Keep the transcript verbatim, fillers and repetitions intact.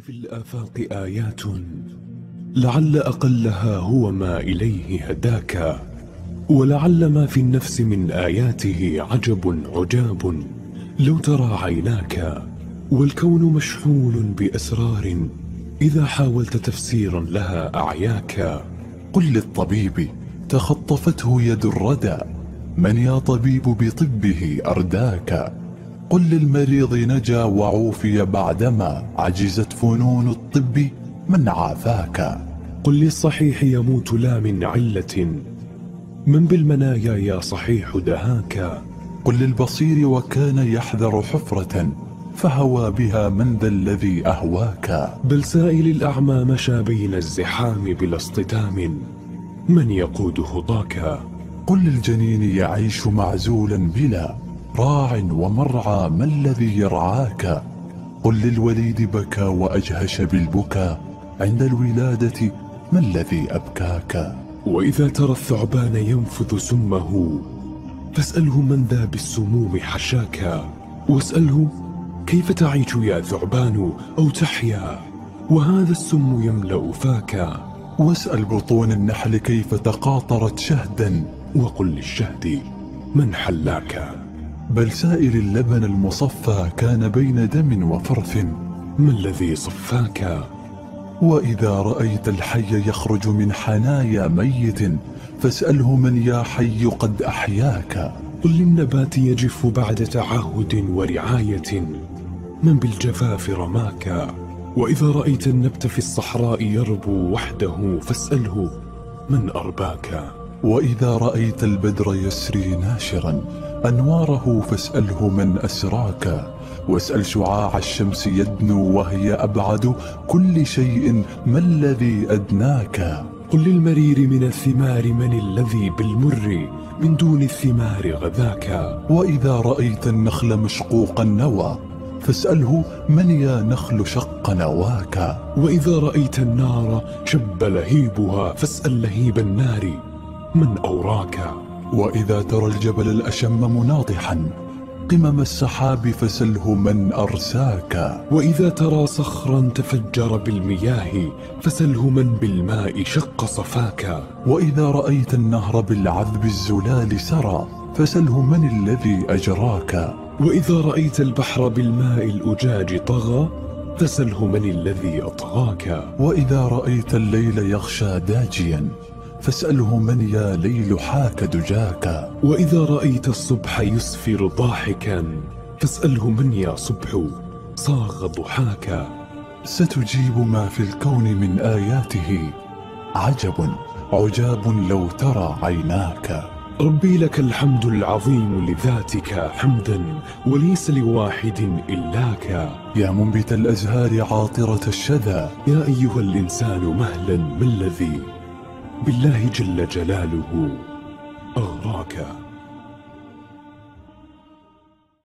في الآفاق آيات لعل أقلها هو ما إليه هداك، ولعل ما في النفس من آياته عجب عجاب لو ترى عيناك. والكون مشحون بأسرار إذا حاولت تفسيرا لها أعياك. قل للطبيب تخطفته يد الردى، من يا طبيب بطبه أرداك. قل للمريض نجا وعوفي بعدما عجزت فنون الطب من عافاك. قل للصحيح يموت لا من علة، من بالمنايا يا صحيح دهاك. قل للبصير وكان يحذر حفرة فهوى بها من ذا الذي أهواك. بل سائل الأعمى مشى بين الزحام بلا اصطدام، من يقود خطاك. قل للجنين يعيش معزولا بلا راع ومرعى ما الذي يرعاك. قل للوليد بكى وأجهش بالبكا عند الولادة ما الذي أبكاك. وإذا ترى الثعبان ينفذ سمه فاسأله من ذا بالسموم حشاك. واسأله كيف تعيش يا ثعبان أو تحيا وهذا السم يملأ فاك. واسأل بطون النحل كيف تقاطرت شهدا، وقل للشهد من حلاك. بل سائل اللبن المصفى كان بين دم وفرث، ما الذي صفاك. وإذا رأيت الحي يخرج من حنايا ميت فاسأله من يا حي قد أحياك. قل للنبات يجف بعد تعهد ورعاية، من بالجفاف رماك. وإذا رأيت النبت في الصحراء يربو وحده فاسأله من أرباك. وإذا رأيت البدر يسري ناشرا أنواره فاسأله من أسراك. واسأل شعاع الشمس يدنو وهي أبعد كل شيء ما الذي أدناك. قل للمرير من الثمار من الذي بالمر من دون الثمار غذاك. وإذا رأيت النخل مشقوق النوى فاسأله من يا نخل شق نواك. وإذا رأيت النار شب لهيبها فاسأل لهيب النار من أوراك. وإذا ترى الجبل الأشم مناطحا قمم السحاب فسله من أرساك. وإذا ترى صخرا تفجر بالمياه فسله من بالماء شق صفاك. وإذا رأيت النهر بالعذب الزلال سرى فسله من الذي أجراك. وإذا رأيت البحر بالماء الأجاج طغى فسله من الذي أطغاك. وإذا رأيت الليل يغشى داجيا فاسأله من يا ليل حاك دجاك. وإذا رأيت الصبح يسفر ضاحكا فاسأله من يا صبح صاغ ضحاك. ستجيب ما في الكون من آياته عجب عجاب لو ترى عيناك. ربي لك الحمد العظيم لذاتك حمدا وليس لواحد إلاك. يا منبت الأزهار عاطرة الشذا، يا أيها الإنسان مهلا ما الذي بالله جل جلاله أغراك.